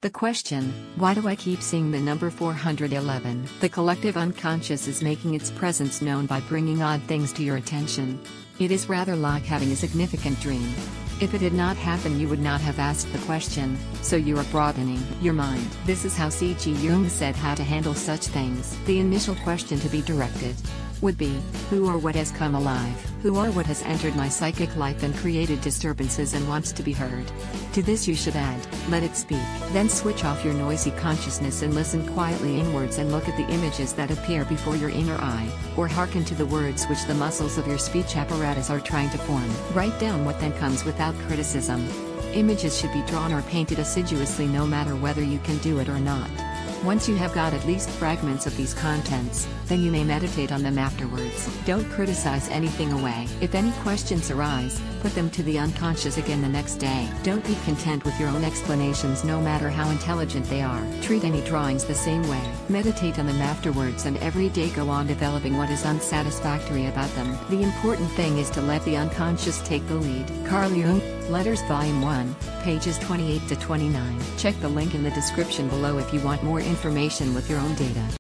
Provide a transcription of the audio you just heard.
The question, why do I keep seeing the number 411? The collective unconscious is making its presence known by bringing odd things to your attention. It is rather like having a significant dream. If it had not happened, you would not have asked the question, so you are broadening your mind. This is how C.G. Jung said how to handle such things. The initial question to be directed would be, who or what has come alive? Who or what has entered my psychic life and created disturbances and wants to be heard? To this you should add, let it speak. Then switch off your noisy consciousness and listen quietly inwards and look at the images that appear before your inner eye, or hearken to the words which the muscles of your speech apparatus are trying to form. Write down what then comes without criticism. Images should be drawn or painted assiduously no matter whether you can do it or not. Once you have got at least fragments of these contents, then you may meditate on them afterwards. Don't criticize anything away. If any questions arise, put them to the unconscious again the next day. Don't be content with your own explanations no matter how intelligent they are. Treat any drawings the same way. Meditate on them afterwards and every day go on developing what is unsatisfactory about them. The important thing is to let the unconscious take the lead. Carl Jung, Letters Volume 1, pages 28 to 29. Check the link in the description below if you want more information with your own data.